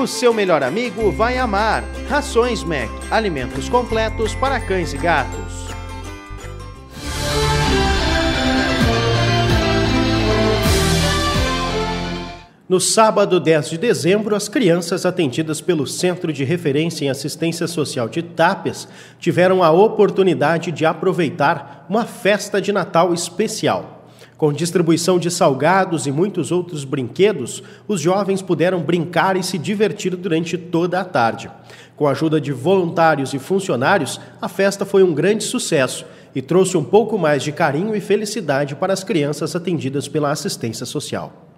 O seu melhor amigo vai amar. Rações Mac, alimentos completos para cães e gatos. No sábado 10 de dezembro, as crianças atendidas pelo Centro de Referência em Assistência Social de Tapes tiveram a oportunidade de aproveitar uma festa de Natal especial. Com distribuição de salgados e muitos outros brinquedos, os jovens puderam brincar e se divertir durante toda a tarde. Com a ajuda de voluntários e funcionários, a festa foi um grande sucesso e trouxe um pouco mais de carinho e felicidade para as crianças atendidas pela assistência social.